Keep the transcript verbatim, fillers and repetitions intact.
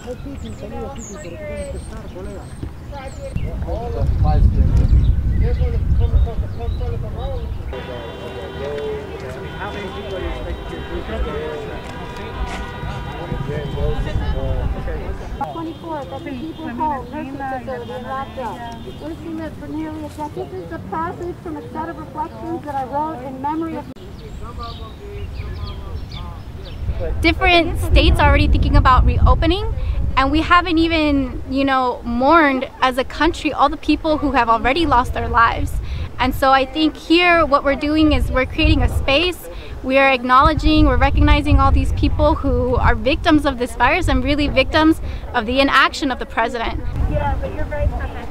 How many people are you expecting twenty-four, that's a people home, nursing facility in Rockdale. We've seen it for nearly a decade. This is the passage from a set of reflections that I wrote in memory of. Different states are already thinking about reopening, and we haven't even, you know, mourned as a country all the people who have already lost their lives. And so I think here what we're doing is we're creating a space. We are acknowledging, we're recognizing all these people who are victims of this virus and really victims of the inaction of the president. Yeah, but you're very perfect.